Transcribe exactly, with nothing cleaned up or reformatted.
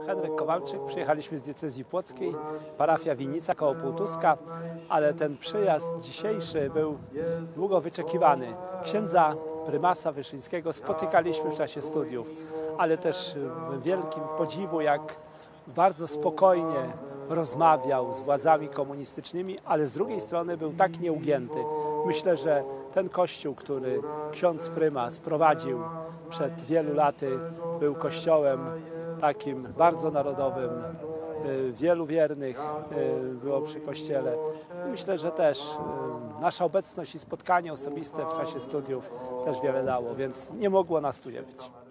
Henryk Kowalczyk, przyjechaliśmy z diecezji płockiej, parafia Winnica koło Półtuska, ale ten przyjazd dzisiejszy był długo wyczekiwany. Księdza prymasa Wyszyńskiego spotykaliśmy w czasie studiów, ale też w wielkim podziwu, jak bardzo spokojnie rozmawiał z władzami komunistycznymi, ale z drugiej strony był tak nieugięty. Myślę, że ten kościół, który ksiądz prymas prowadził przed wielu laty, był kościołem takim bardzo narodowym. Wielu wiernych było przy kościele. Myślę, że też nasza obecność i spotkanie osobiste w czasie studiów też wiele dało, więc nie mogło nas tu nie być.